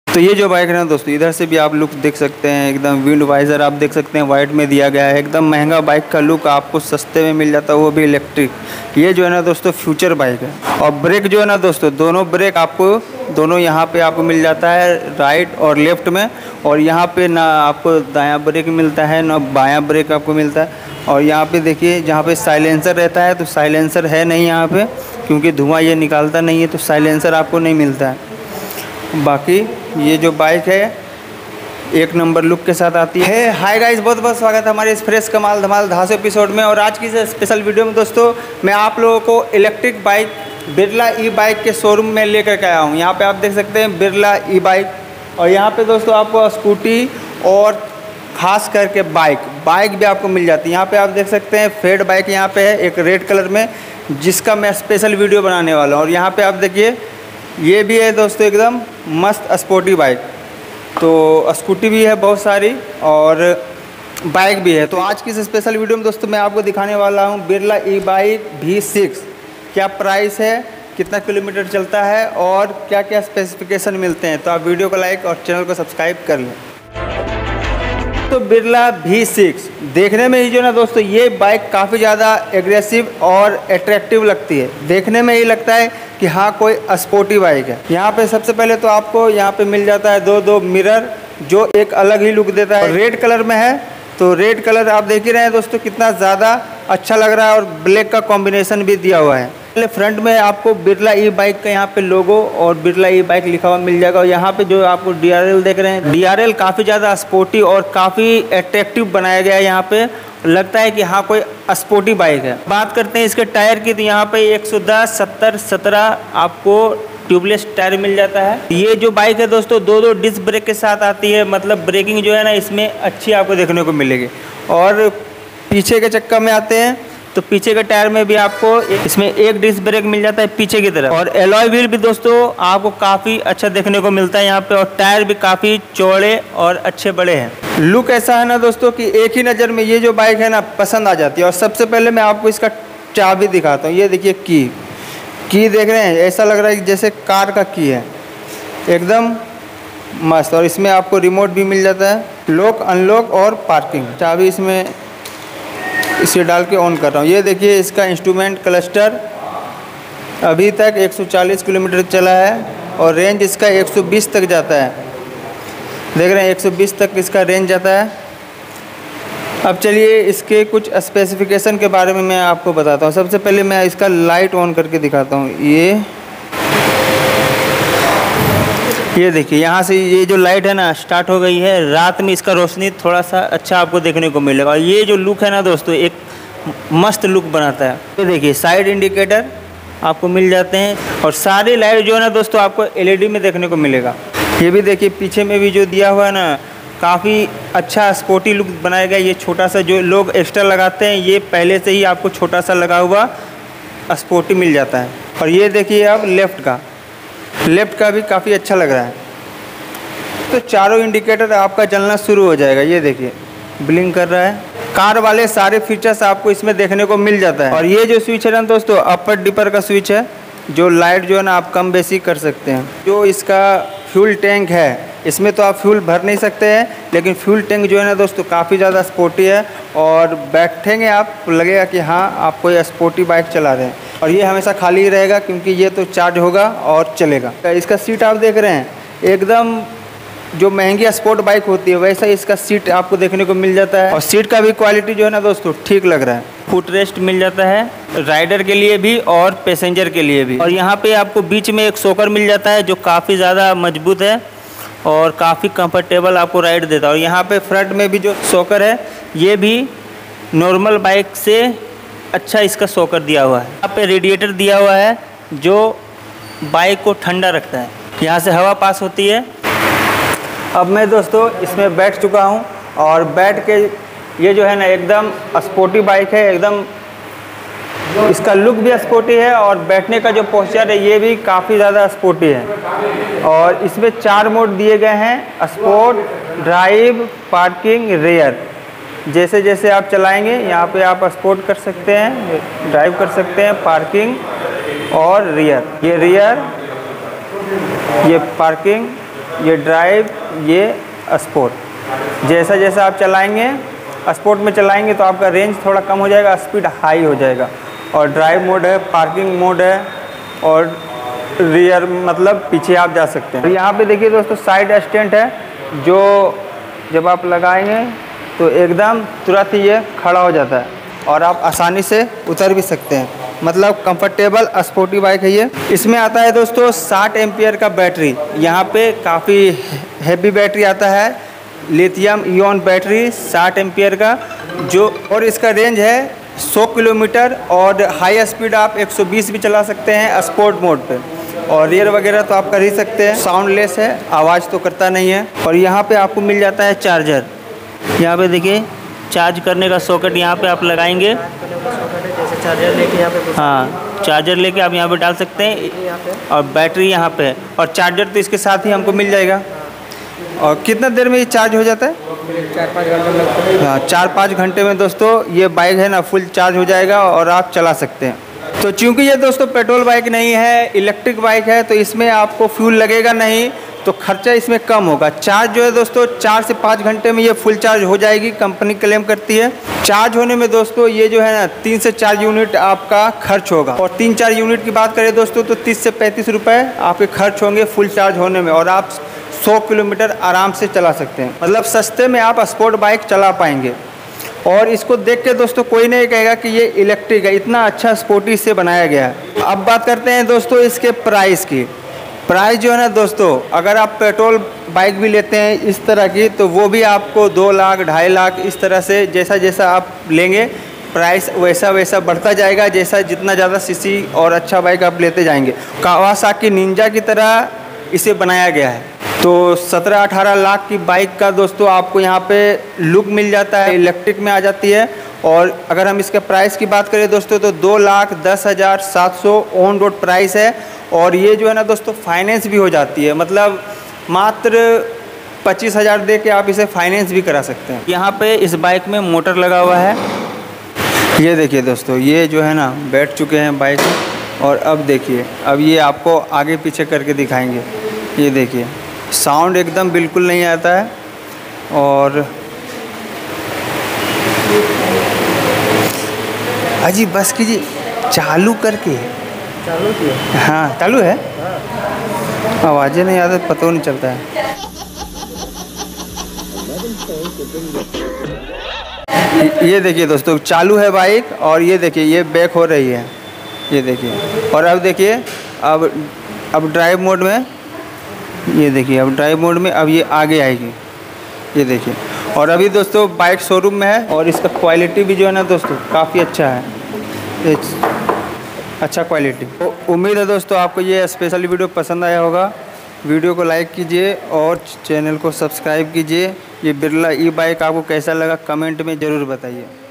तो ये जो बाइक है ना दोस्तों, इधर से भी आप लुक देख सकते हैं, एकदम विंड वाइजर आप देख सकते हैं वाइट में दिया गया है। एकदम महंगा बाइक का लुक आपको सस्ते में मिल जाता है, वो भी इलेक्ट्रिक। ये जो है ना दोस्तों फ्यूचर बाइक है। और ब्रेक जो है ना दोस्तों, दोनों ब्रेक आपको दोनों यहाँ पे आपको मिल जाता है, राइट और लेफ्ट में। और यहाँ पे ना आपको दायां ब्रेक मिलता है ना बायां ब्रेक आपको मिलता है। और यहाँ पे देखिए जहाँ पे साइलेंसर रहता है, तो साइलेंसर है नहीं यहाँ पे, क्योंकि धुआं ये निकालता नहीं है, तो साइलेंसर आपको नहीं मिलता है। बाकी ये जो बाइक है एक नंबर लुक के साथ आती है। हाय गाइस, बहुत बहुत स्वागत है हमारे इस फ्रेश कमाल धमाल धास एपिसोड में। और आज की इस स्पेशल वीडियो में दोस्तों मैं आप लोगों को electric bike Birla e bike के शोरूम में लेकर के आया हूँ। यहाँ पे आप देख सकते हैं बिरला ई बाइक। और यहाँ पे दोस्तों आपको स्कूटी और ख़ास करके बाइक भी आपको मिल जाती है। यहाँ पे आप देख सकते हैं फेड बाइक यहाँ पे है एक रेड कलर में, जिसका मैं स्पेशल वीडियो बनाने वाला हूँ। और यहाँ पे आप देखिए ये भी है दोस्तों एकदम मस्त स्पोर्टी बाइक। तो स्कूटी भी है बहुत सारी और बाइक भी है। तो आज की इस स्पेशल वीडियो में दोस्तों मैं आपको दिखाने वाला हूँ बिरला ई बाइक V6 क्या प्राइस है, कितना किलोमीटर चलता है और क्या क्या स्पेसिफिकेशन मिलते हैं। तो आप वीडियो को लाइक और चैनल को सब्सक्राइब कर लें। तो बिरला V6 देखने में ही जो ना दोस्तों ये बाइक काफ़ी ज़्यादा एग्रेसिव और अट्रैक्टिव लगती है। देखने में ही लगता है कि हाँ कोई स्पोर्टी बाइक है। यहाँ पे सबसे पहले तो आपको यहाँ पे मिल जाता है दो मिरर, जो एक अलग ही लुक देता है। रेड कलर में है, तो रेड कलर आप देख ही रहे हैं दोस्तों कितना ज़्यादा अच्छा लग रहा है। और ब्लैक का कॉम्बिनेशन भी दिया हुआ है। फ्रंट में आपको बिरला ई बाइक का यहाँ पे लोगो और बिरला ई बाइक लिखा हुआ मिल जाएगा। और यहाँ पे जो आपको DRL देख रहे हैं, DRL काफ़ी ज़्यादा स्पोर्टी और काफ़ी अट्रैक्टिव बनाया गया है। यहाँ पे लगता है कि हाँ कोई स्पोर्टी बाइक है। बात करते हैं इसके टायर की, तो यहाँ पे 110, 70, 17 आपको ट्यूबलेस टायर मिल जाता है। ये जो बाइक है दोस्तों दो डिस्क ब्रेक के साथ आती है, मतलब ब्रेकिंग जो है ना इसमें अच्छी आपको देखने को मिलेगी। और पीछे के चक्का में आते हैं तो पीछे के टायर में भी आपको इसमें एक डिस्क ब्रेक मिल जाता है पीछे की तरफ। और एलॉय व्हील भी दोस्तों आपको काफ़ी अच्छा देखने को मिलता है यहाँ पे। और टायर भी काफ़ी चौड़े और अच्छे बड़े हैं। लुक ऐसा है ना दोस्तों कि एक ही नज़र में ये जो बाइक है ना पसंद आ जाती है। और सबसे पहले मैं आपको इसका चाबी दिखाता हूँ। ये देखिए की देख रहे हैं, ऐसा लग रहा है जैसे कार का की है, एकदम मस्त। और इसमें आपको रिमोट भी मिल जाता है, लॉक अनलॉक और पार्किंग। चाबी इसमें इसे डाल के ऑन कर रहा हूँ। ये देखिए इसका इंस्ट्रूमेंट क्लस्टर अभी तक 140 किलोमीटर चला है और रेंज इसका 120 तक जाता है। देख रहे हैं 120 तक इसका रेंज जाता है। अब चलिए इसके कुछ स्पेसिफिकेशन के बारे में मैं आपको बताता हूँ। सबसे पहले मैं इसका लाइट ऑन करके दिखाता हूँ। ये देखिए यहाँ से ये जो लाइट है ना स्टार्ट हो गई है। रात में इसका रोशनी थोड़ा सा अच्छा आपको देखने को मिलेगा। और ये जो लुक है ना दोस्तों एक मस्त लुक बनाता है। ये देखिए साइड इंडिकेटर आपको मिल जाते हैं। और सारी लाइट जो है ना दोस्तों आपको LED में देखने को मिलेगा। ये भी देखिए पीछे में भी जो दिया हुआ है ना काफ़ी अच्छा स्पोर्टी लुक बनाया गया। ये छोटा सा जो लोग एक्स्ट्रा लगाते हैं, ये पहले से ही आपको छोटा सा लगा हुआ स्पोर्टी मिल जाता है। और ये देखिए अब लेफ़्ट का भी काफ़ी अच्छा लग रहा है। तो चारों इंडिकेटर आपका जलना शुरू हो जाएगा। ये देखिए ब्लिंक कर रहा है। कार वाले सारे फीचर्स आपको इसमें देखने को मिल जाता है। और ये जो स्विच है ना दोस्तों अपर डिपर का स्विच है, जो लाइट जो है ना आप कम बेसी कर सकते हैं। जो इसका फ्यूल टैंक है, इसमें तो आप फ्यूल भर नहीं सकते हैं, लेकिन फ्यूल टैंक जो है ना दोस्तों काफ़ी ज़्यादा स्पोर्टी है। और बैठेंगे आप लगेगा कि हाँ आप कोई स्पोर्टी बाइक चला रहे हैं। और ये हमेशा खाली ही रहेगा क्योंकि ये तो चार्ज होगा और चलेगा। इसका सीट आप देख रहे हैं एकदम जो महंगी स्पोर्ट बाइक होती है वैसा ही इसका सीट आपको देखने को मिल जाता है। और सीट का भी क्वालिटी जो है ना दोस्तों ठीक लग रहा है। फुट रेस्ट मिल जाता है राइडर के लिए भी और पैसेंजर के लिए भी। और यहाँ पे आपको बीच में एक शॉकर मिल जाता है जो काफ़ी ज़्यादा मजबूत है और काफ़ी कंफर्टेबल आपको राइड देता है। और यहाँ पे फ्रंट में भी जो शॉकर है ये भी नॉर्मल बाइक से अच्छा इसका शॉकर दिया हुआ है। यहाँ पे रेडिएटर दिया हुआ है जो बाइक को ठंडा रखता है, यहाँ से हवा पास होती है। अब मैं दोस्तों इसमें बैठ चुका हूँ और बैठ के ये जो है ना एकदम स्पोर्टी बाइक है। एकदम इसका लुक भी स्पोर्टी है और बैठने का जो पोस्चर है ये भी काफ़ी ज़्यादा स्पोर्टी है। और इसमें 4 मोड दिए गए हैं, स्पोर्ट, ड्राइव, पार्किंग, रेयर। जैसे जैसे आप चलाएंगे यहाँ पे आप स्पोर्ट कर सकते हैं, ड्राइव कर सकते हैं, पार्किंग और रियर। ये रियर, ये पार्किंग ये ड्राइव, ये स्पोर्ट। जैसा जैसा आप चलाएंगे, स्पोर्ट में चलाएंगे तो आपका रेंज थोड़ा कम हो जाएगा, स्पीड हाई हो जाएगा। और ड्राइव मोड है, पार्किंग मोड है, और रियर मतलब पीछे आप जा सकते हैं। तो यहाँ पे देखिए दोस्तों साइड स्टैंड है, जो जब आप लगाएंगे तो एकदम तुरंत ही ये खड़ा हो जाता है और आप आसानी से उतर भी सकते हैं। मतलब कंफर्टेबल स्पोर्टी बाइक है ये। इसमें आता है दोस्तों 60 एम्पियर का बैटरी। यहाँ पे काफ़ी हैवी बैटरी आता है, लिथियम इयॉन बैटरी 60 एम्पियर का, जो और इसका रेंज है 100 किलोमीटर और हाई स्पीड आप 120 भी चला सकते हैं स्पोर्ट मोड पे। और रियर वगैरह तो आप कर ही सकते हैं। साउंडलेस है, आवाज़ तो करता नहीं है। और यहाँ पे आपको मिल जाता है चार्जर। यहाँ पे देखिए चार्ज करने का सॉकेट यहाँ पे आप लगाएंगे, जैसे चार्जर लेके यहाँ पे, हाँ चार्जर लेके आप यहाँ पे डाल सकते हैं। और बैटरी यहाँ पे है, और चार्जर तो इसके साथ ही हमको मिल जाएगा। और कितना देर में ये चार्ज हो जाता है? 4-5 घंटे लगते हैं। हाँ 4-5 घंटे में दोस्तों ये बाइक है ना फुल चार्ज हो जाएगा और आप चला सकते हैं। तो चूंकि ये दोस्तों पेट्रोल बाइक नहीं है, इलेक्ट्रिक बाइक है, तो इसमें आपको फ्यूल लगेगा नहीं, तो खर्चा इसमें कम होगा। चार्ज जो है दोस्तों 4 से 5 घंटे में ये फुल चार्ज हो जाएगी, कंपनी क्लेम करती है। चार्ज होने में दोस्तों ये जो है ना 3 से 4 यूनिट आपका खर्च होगा। और 3-4 यूनिट की बात करें दोस्तों तो 30 से 35 रुपये आपके खर्च होंगे फुल चार्ज होने में, और आप 100 किलोमीटर आराम से चला सकते हैं। मतलब सस्ते में आप स्पोर्ट बाइक चला पाएंगे। और इसको देख के दोस्तों कोई नहीं कहेगा कि ये इलेक्ट्रिक है, इतना अच्छा स्पोर्टी से बनाया गया है। अब बात करते हैं दोस्तों इसके प्राइस की। प्राइस जो है ना दोस्तों, अगर आप पेट्रोल बाइक भी लेते हैं इस तरह की, तो वो भी आपको 2 लाख 2.5 लाख इस तरह से जैसा जैसा आप लेंगे प्राइस वैसा वैसा बढ़ता जाएगा, जैसा जितना ज़्यादा सीसी और अच्छा बाइक आप लेते जाएंगे। कावासाकी निंजा की तरह इसे बनाया गया है। तो 17-18 लाख की बाइक का दोस्तों आपको यहाँ पे लुक मिल जाता है, इलेक्ट्रिक में आ जाती है। और अगर हम इसके प्राइस की बात करें दोस्तों तो 2,10,700 ऑन रोड प्राइस है। और ये जो है ना दोस्तों फाइनेंस भी हो जाती है, मतलब मात्र 25,000 दे के आप इसे फाइनेंस भी करा सकते हैं। यहाँ पे इस बाइक में मोटर लगा हुआ है, ये देखिए दोस्तों, ये जो है ना बैठ चुके हैं बाइक में। और अब देखिए, अब ये आपको आगे पीछे करके दिखाएंगे। ये देखिए साउंड एकदम बिल्कुल नहीं आता है। और अजी बस कीजिए, चालू करके चालू किया? हाँ चालू है, आवाज़ें नहीं आती, पता नहीं चलता है। ये देखिए दोस्तों चालू है बाइक, और ये देखिए ये बैक हो रही है, ये देखिए। और अब देखिए अब ड्राइव मोड में, ये देखिए अब ड्राइव मोड में अब ये आगे आएगी, ये देखिए। और अभी दोस्तों बाइक शोरूम में है, और इसका क्वालिटी भी जो है ना दोस्तों काफ़ी अच्छा है, अच्छा क्वालिटी। तो उम्मीद है दोस्तों आपको ये स्पेशल वीडियो पसंद आया होगा। वीडियो को लाइक कीजिए और चैनल को सब्सक्राइब कीजिए। ये बिरला ई बाइक आपको कैसा लगा कमेंट में ज़रूर बताइए।